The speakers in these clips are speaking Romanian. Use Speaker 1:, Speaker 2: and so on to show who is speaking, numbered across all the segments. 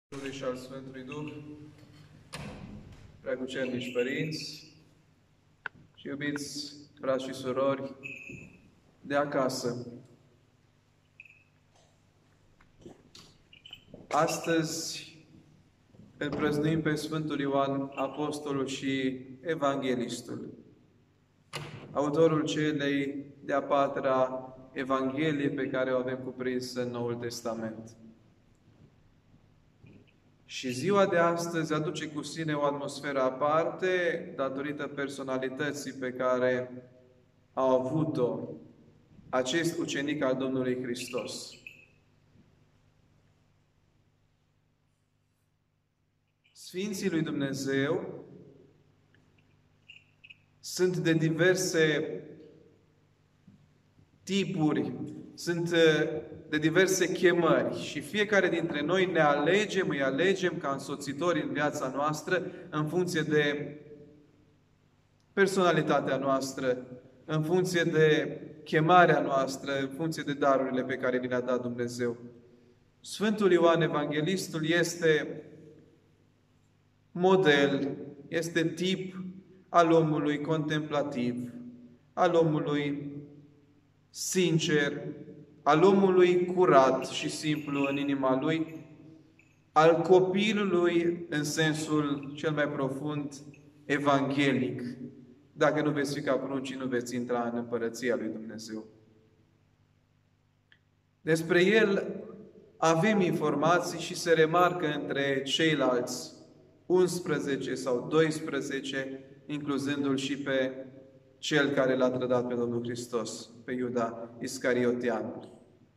Speaker 1: Fiului și al Sfântului Duh, preacucernici părinți și iubiți frați și surori de acasă. Astăzi îl prăznuim pe Sfântul Ioan, apostolul și evanghelistul, autorul celei de-a patra Evanghelie pe care o avem cuprinsă în Noul Testament. Și ziua de astăzi aduce cu sine o atmosferă aparte, datorită personalității pe care a avut-o acest ucenic al Domnului Hristos. Sfinții lui Dumnezeu sunt de diverse tipuri, sunt de diverse chemări și fiecare dintre noi îi alegem ca însoțitori în viața noastră în funcție de personalitatea noastră, în funcție de chemarea noastră, în funcție de darurile pe care ni le-a dat Dumnezeu. Sfântul Ioan Evanghelistul este model, este tip al omului contemplativ, al omului sincer, al omului curat și simplu în inima lui, al copilului în sensul cel mai profund evanghelic. Dacă nu veți fi ca pruncii, nu veți intra în împărăția lui Dumnezeu. Despre el avem informații și se remarcă între ceilalți 11 sau 12, incluzându-l și pe cel care l-a trădat pe Domnul Hristos, pe Iuda Iscarioteanul.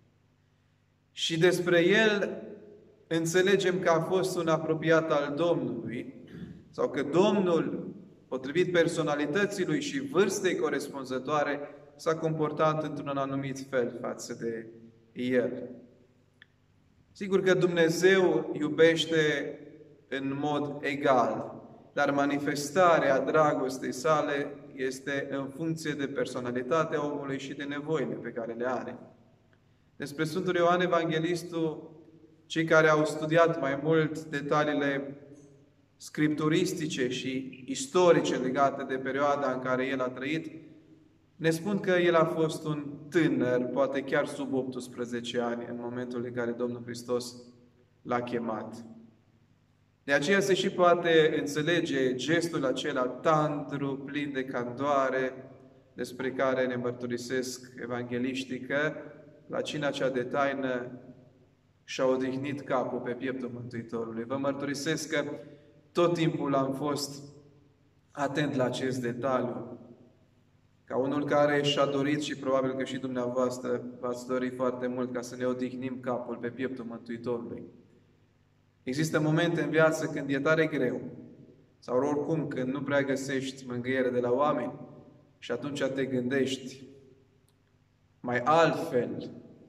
Speaker 1: Și despre el înțelegem că a fost un apropiat al Domnului, sau că Domnul, potrivit personalității lui și vârstei corespunzătoare, s-a comportat într-un anumit fel față de el. Sigur că Dumnezeu iubește în mod egal, dar manifestarea dragostei sale este în funcție de personalitatea omului și de nevoile pe care le are. Despre Sfântul Ioan Evanghelistul, cei care au studiat mai mult detaliile scripturistice și istorice legate de perioada în care el a trăit, ne spun că el a fost un tânăr, poate chiar sub 18 ani, în momentul în care Domnul Hristos l-a chemat. De aceea se și poate înțelege gestul acela tandru, plin de candoare, despre care ne mărturisesc evangheliștii că la cina cea de taină și-a odihnit capul pe pieptul Mântuitorului. Vă mărturisesc că tot timpul am fost atent la acest detaliu. Ca unul care și-a dorit și probabil că și dumneavoastră v-ați dorit foarte mult ca să ne odihnim capul pe pieptul Mântuitorului. Există momente în viață când e tare greu, sau oricum când nu prea găsești mângâiere de la oameni și atunci te gândești mai altfel,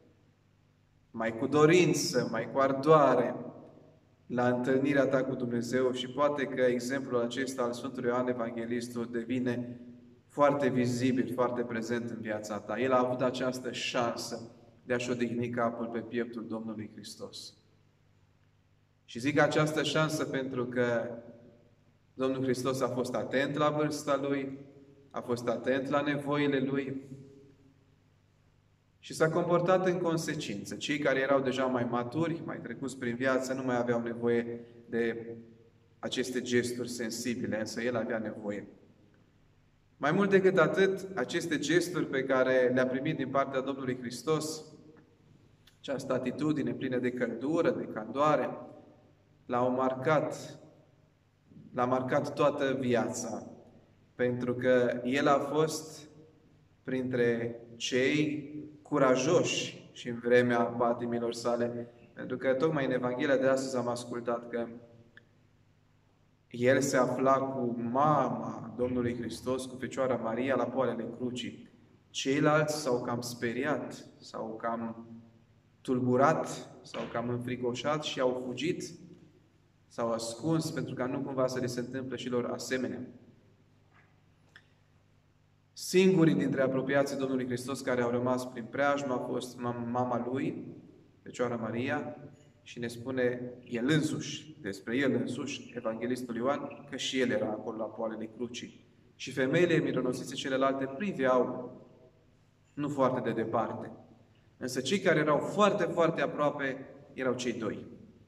Speaker 1: mai cu dorință, mai cu ardoare la întâlnirea ta cu Dumnezeu și poate că exemplul acesta al Sfântului Ioan Evanghelistul devine foarte vizibil, foarte prezent în viața ta. El a avut această șansă de a-și odihni capul pe pieptul Domnului Hristos. Și zic această șansă pentru că Domnul Hristos a fost atent la vârsta Lui, a fost atent la nevoile Lui și s-a comportat în consecință. Cei care erau deja mai maturi, mai trecuți prin viață, nu mai aveau nevoie de aceste gesturi sensibile, însă El avea nevoie. Mai mult decât atât, aceste gesturi pe care le-a primit din partea Domnului Hristos, această atitudine plină de căldură, de candoare, l-a marcat toată viața, pentru că el a fost printre cei curajoși și în vremea patimilor sale, pentru că tocmai în Evanghelia de astăzi am ascultat că el se afla cu mama Domnului Hristos, cu Fecioara Maria, la poalele crucii. Ceilalți s-au cam speriat, s-au cam tulburat, s-au cam înfricoșat și au fugit, s-au ascuns pentru ca nu cumva să le se întâmple și lor asemenea. Singurii dintre apropiații Domnului Hristos care au rămas prin preajmă a fost mama lui, Fecioara Maria, Și ne spune el însuși, despre el însuși, Evanghelistul Ioan, că și el era acolo la poalele crucii. Și femeile mironosițe celelalte priveau nu foarte de departe. Însă cei care erau foarte, foarte aproape erau cei doi.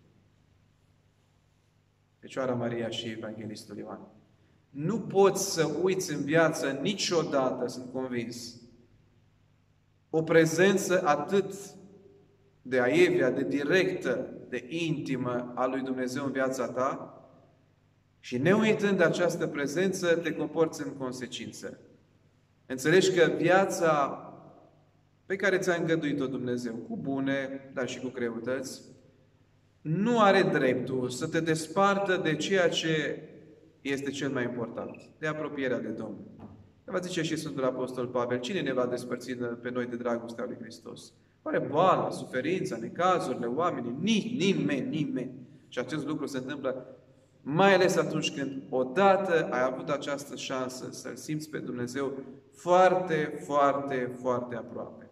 Speaker 1: Fecioara Maria și Evanghelistul Ioan. Nu poți să uiți în viață niciodată, sunt convins, o prezență atât de aievea, de directă, de intimă a lui Dumnezeu în viața ta și neuitând de această prezență, te comporți în consecință. Înțelegi că viața pe care ți-a îngăduit-o Dumnezeu, cu bune, dar și cu greutăți, nu are dreptul să te despartă de ceea ce este cel mai important, de apropierea de Domnul. Va zice și Sfântul Apostol Pavel, cine ne va despărți pe noi de dragostea lui Hristos? Oare boala, suferința, necazurile, oamenii? Nimeni. Și acest lucru se întâmplă mai ales atunci când odată ai avut această șansă să-L simți pe Dumnezeu foarte, foarte, foarte aproape.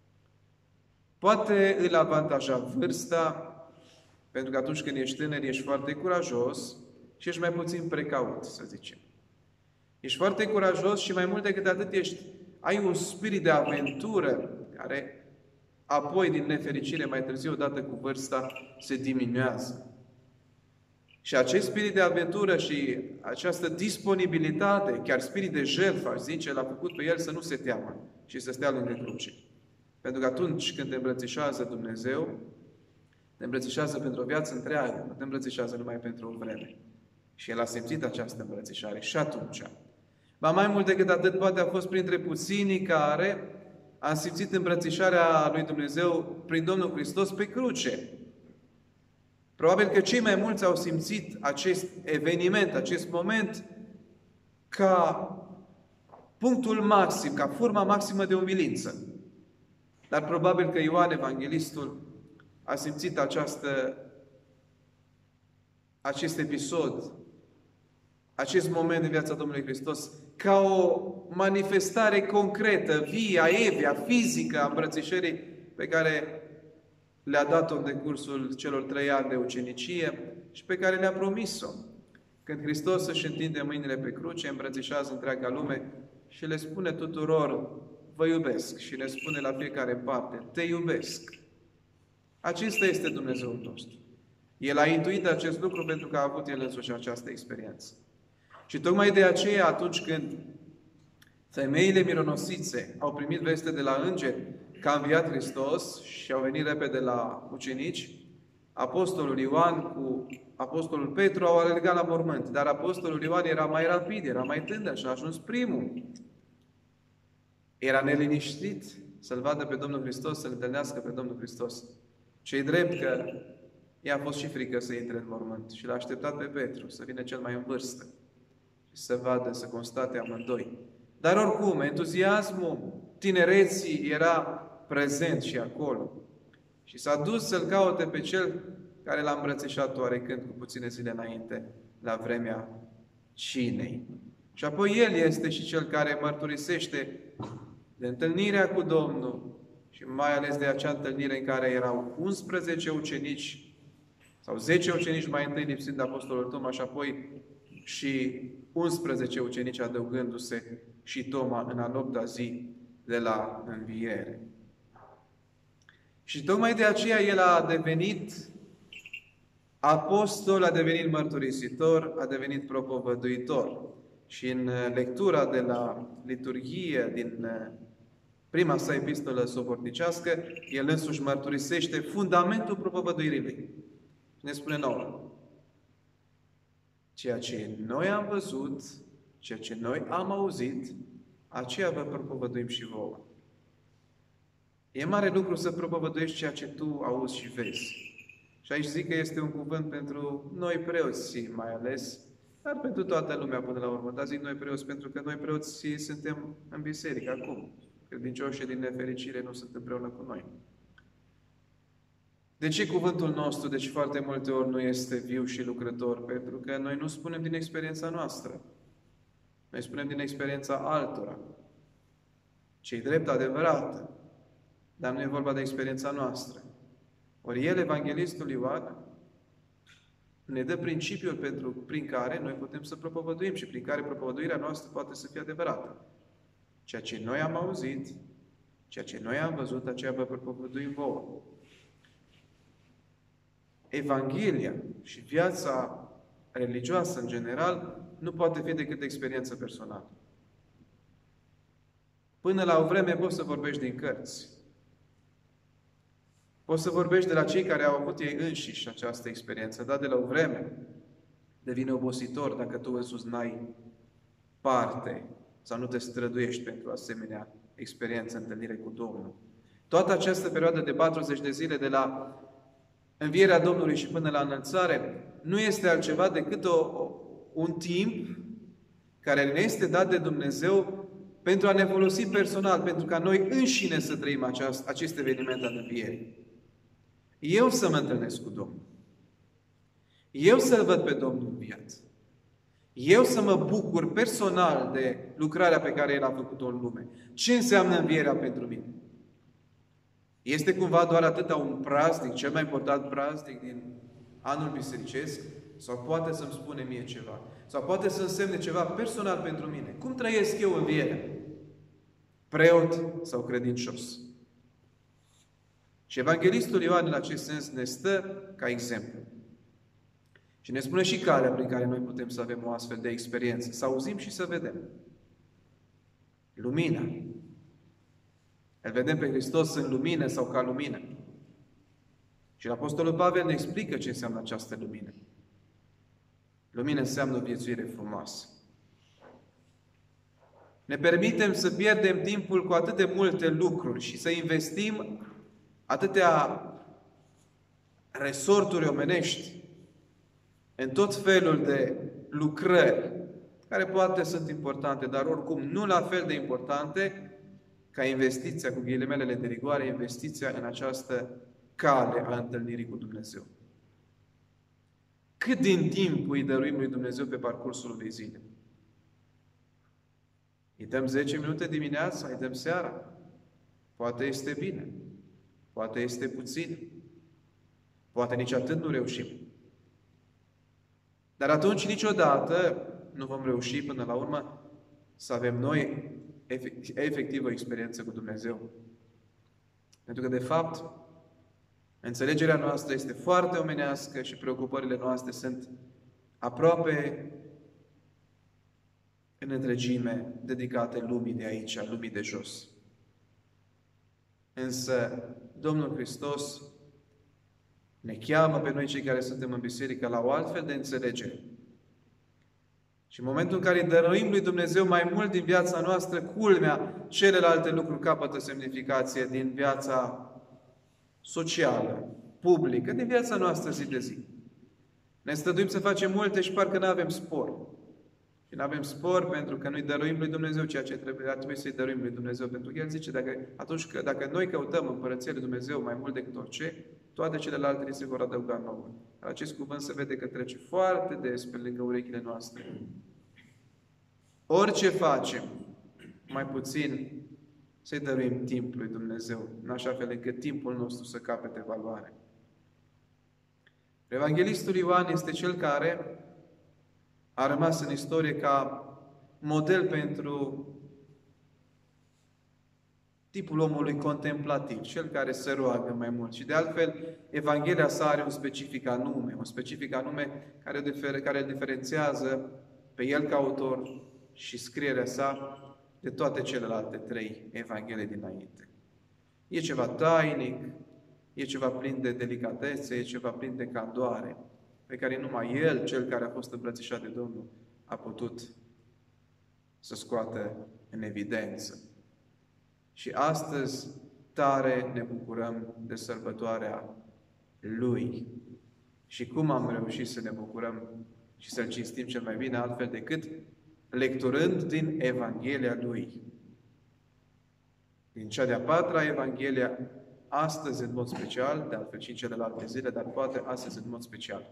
Speaker 1: Poate îl avantaja vârsta, pentru că atunci când ești tânăr, ești foarte curajos și ești mai puțin precaut, să zicem. Ești foarte curajos și mai mult decât atât ai un spirit de aventură care apoi, din nefericire, mai târziu, odată cu vârsta, se diminuează. Și acest spirit de aventură și această disponibilitate, chiar spirit de jertfă, aș zice, l-a făcut pe el să nu se teamă și să stea lângă cruce. Pentru că atunci când te îmbrățișează Dumnezeu, te îmbrățișează pentru o viață întreagă, nu te îmbrățișează numai pentru o vreme. Și el a simțit această îmbrățișare și atunci. Ba mai mult decât atât, poate a fost printre puținii care a simțit îmbrățișarea lui Dumnezeu prin Domnul Hristos pe cruce. Probabil că cei mai mulți au simțit acest eveniment, acest moment, ca punctul maxim, ca forma maximă de umilință. Dar probabil că Ioan Evanghelistul a simțit acest episod, acest moment în viața Domnului Hristos, ca o manifestare concretă, vie, aievea, fizică a îmbrățișării pe care le-a dat-o în decursul celor 3 ani de ucenicie și pe care le-a promis-o. Când Hristos își întinde mâinile pe cruce, îmbrățișează întreaga lume și le spune tuturor, vă iubesc, și le spune la fiecare parte, te iubesc. Acesta este Dumnezeul nostru. El a intuit acest lucru pentru că a avut El însuși această experiență. Și tocmai de aceea, atunci când femeile mironosițe au primit veste de la îngeri că a înviat Hristos și au venit repede la ucenici, Apostolul Ioan cu Apostolul Petru au alergat la mormânt, dar Apostolul Ioan era mai rapid, era mai tânăr și a ajuns primul. Era neliniștit să-L vadă pe Domnul Hristos, să-L întâlnească pe Domnul Hristos. Ce-i drept că i-a fost și frică să intre în mormânt și l-a așteptat pe Petru să vină cel mai în vârstă și să vadă, să constate amândoi. Dar oricum, entuziasmul tinereții era prezent și acolo. Și s-a dus să-L caute pe Cel care l-a îmbrățișat oarecând cu puține zile înainte, la vremea cinei. Și apoi El este și Cel care mărturisește de întâlnirea cu Domnul și mai ales de acea întâlnire în care erau 11 ucenici sau 10 ucenici mai întâi lipsind Apostolul Toma și apoi și 11 ucenici adăugându-se și Toma în a 9-a zi de la înviere. Și tocmai de aceea El a devenit apostol, a devenit mărturisitor, a devenit propovăduitor. Și în lectura de la liturghie din prima sa epistolă sobornicească, El însuși mărturisește fundamentul propovăduirii Lui. Și ne spune nouă, ceea ce noi am văzut, ceea ce noi am auzit, aceea vă propovăduim și vouă. E mare lucru să propovăduiești ceea ce tu auzi și vezi. Și aici zic că este un cuvânt pentru noi preoți, mai ales, dar pentru toată lumea până la urmă. Dar zic noi preoți pentru că noi preoți suntem în biserică acum. Credincioșii din nefericire nu sunt împreună cu noi. De ce cuvântul nostru, deci foarte multe ori, nu este viu și lucrător? Pentru că noi nu spunem din experiența noastră. Noi spunem din experiența altora. Ce-i drept, adevărată. Dar nu e vorba de experiența noastră. Ori el, evanghelistul Ioan, ne dă principiul prin care noi putem să propovăduim și prin care propovăduirea noastră poate să fie adevărată. Ceea ce noi am auzit, ceea ce noi am văzut, aceea vă propovăduim vouă. Evanghelia și viața religioasă în general nu poate fi decât experiență personală. Până la o vreme poți să vorbești din cărți. Poți să vorbești de la cei care au avut ei înșiși această experiență, dar de la o vreme devine obositor dacă tu însuți n-ai parte sau nu te străduiești pentru asemenea experiență, întâlnire cu Domnul. Toată această perioadă de 40 de zile de la învierea Domnului și până la înălțare nu este altceva decât un timp care ne este dat de Dumnezeu pentru a ne folosi personal, pentru ca noi înșine să trăim acest eveniment al învierii. Eu să mă întâlnesc cu Domnul. Eu să-L văd pe Domnul în viață. Eu să mă bucur personal de lucrarea pe care El a făcut-o în lume. Ce înseamnă învierea pentru mine? Este cumva doar atâta un praznic, cel mai important praznic din anul bisericesc? Sau poate să-mi spune mie ceva? Sau poate să însemne ceva personal pentru mine? Cum trăiesc eu învierea? Preot sau credincios? Și evanghelistul Ioan în acest sens ne stă ca exemplu. Și ne spune și calea prin care noi putem să avem o astfel de experiență. Să auzim și să vedem. Lumina. Îl vedem pe Hristos în lumină sau ca lumină. Și Apostolul Pavel ne explică ce înseamnă această lumină. Lumină înseamnă o viețuire frumoasă. Ne permitem să pierdem timpul cu atât de multe lucruri și să investim atâtea resorturi omenești în tot felul de lucrări, care poate sunt importante, dar oricum nu la fel de importante ca investiția, cu ghilimelele de rigoare, investiția în această cale a întâlnirii cu Dumnezeu. Cât din timp îi dăruim lui Dumnezeu pe parcursul unei zile? Îi dăm 10 minute dimineața, îi dăm seara. Poate este bine, poate este puțin, poate nici atât nu reușim. Dar atunci niciodată nu vom reuși până la urmă să avem noi efectiv o experiență cu Dumnezeu. Pentru că, de fapt, înțelegerea noastră este foarte omenească și preocupările noastre sunt aproape în întregime dedicate lumii de aici, lumii de jos. Însă, Domnul Hristos ne cheamă pe noi cei care suntem în biserică la o altfel de înțelegere. Și în momentul în care îi dăruim lui Dumnezeu mai mult din viața noastră, culmea, celelalte lucruri capătă semnificație din viața socială, publică, din viața noastră zi de zi. Ne stăduim să facem multe și parcă nu avem spor. Și nu avem spor pentru că nu-i dăruim lui Dumnezeu ceea ce trebuie să-i dăruim lui Dumnezeu. Pentru că El zice, dacă noi căutăm Împărăția lui Dumnezeu mai mult decât orice, toate celelalte ni se vor adăuga nouă. Acest cuvânt se vede că trece foarte des pe lângă urechile noastre. Orice facem, mai puțin să-i dăruim timp lui Dumnezeu, în așa fel încât timpul nostru să capete valoare. Evanghelistul Ioan este cel care a rămas în istorie ca model pentru tipul omului contemplativ, cel care se roagă mai mult. Și de altfel, Evanghelia sa are un specific anume care îl diferențiază pe el ca autor și scrierea sa de toate celelalte 3 evanghelii dinainte. E ceva tainic, e ceva plin de delicatețe, e ceva plin de candoare, pe care numai el, cel care a fost îmbrățișat de Domnul, a putut să scoată în evidență. Și astăzi tare ne bucurăm de sărbătoarea Lui. Și cum am reușit să ne bucurăm și să-L cinstim cel mai bine altfel decât lecturând din Evanghelia Lui. Din cea de-a 4-a Evanghelia, astăzi în mod special, de altfel și în celelalte zile, dar poate astăzi în mod special.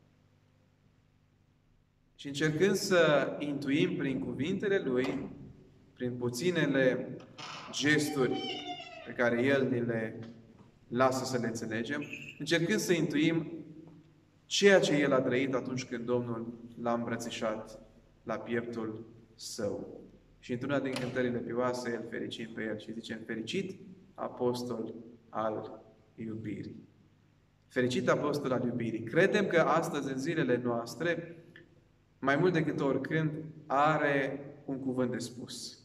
Speaker 1: Și încercând să intuim prin cuvintele Lui, prin puținele gesturi pe care El ni le lasă să le înțelegem, încercând să intuim ceea ce El a trăit atunci când Domnul l-a îmbrățișat la pieptul Său. Și într-una din cântările pioase, El fericit pe El și zice, fericit apostol al iubirii. Fericit apostol al iubirii. Credem că astăzi, în zilele noastre, mai mult decât oricând, are un cuvânt de spus.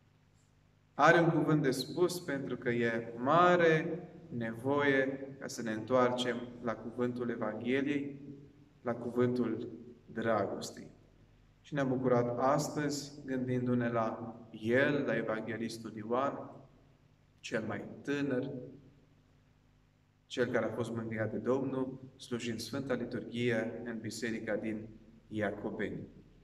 Speaker 1: Are un cuvânt de spus pentru că e mare nevoie ca să ne întoarcem la cuvântul Evangheliei, la cuvântul dragostei. Și ne-am bucurat astăzi gândindu-ne la el, la Evanghelistul Ioan, cel mai tânăr, cel care a fost mângâiat de Domnul, slujind Sfânta Liturghie în biserica din Iacobeni.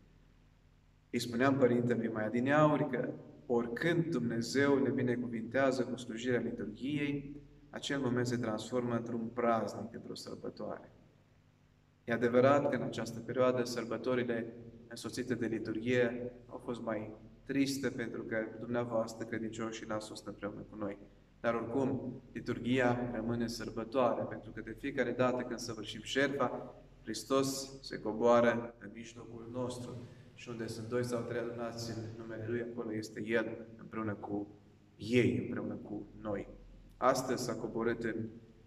Speaker 1: Îi spuneam părintelui mai adineauri că oricând Dumnezeu ne binecuvintează cu slujirea liturghiei, acel moment se transformă într-un praznic, într-o sărbătoare. E adevărat că în această perioadă sărbătorile însoțite de liturghie au fost mai triste pentru că dumneavoastră, credincioșii, l-ați fost împreună cu noi. Dar oricum, liturghia rămâne sărbătoare, pentru că de fiecare dată când săvârșim șerfa, Hristos se coboară în mijlocul nostru. Și unde sunt 2 sau 3 adunați în numele Lui, acolo este El împreună cu ei, împreună cu noi. Astăzi s-a coborât în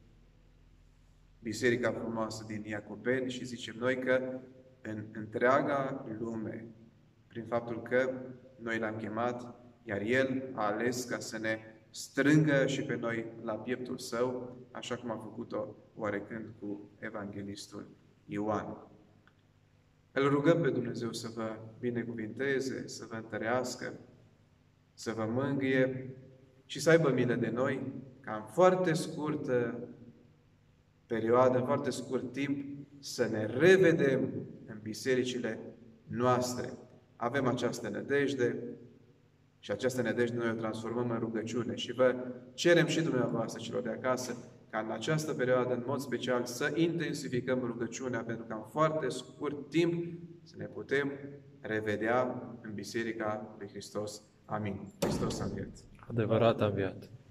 Speaker 1: biserica frumoasă din Iacobeni și zicem noi că în întreaga lume, prin faptul că noi L-am chemat, iar El a ales ca să ne strângă și pe noi la pieptul Său, așa cum a făcut-o oarecând cu Evanghelistul Ioan. Îl rugăm pe Dumnezeu să vă binecuvinteze, să vă întărească, să vă mângâie și să aibă milă de noi, ca în foarte scurtă perioadă, în foarte scurt timp, să ne revedem în bisericile noastre. Avem această nădejde și această nădejde noi o transformăm în rugăciune și vă cerem și dumneavoastră, celor de acasă, ca în această perioadă, în mod special, să intensificăm rugăciunea, pentru că în foarte scurt timp să ne putem revedea în Biserica lui Hristos. Amin. Hristos a înviat.
Speaker 2: Adevărat a înviat.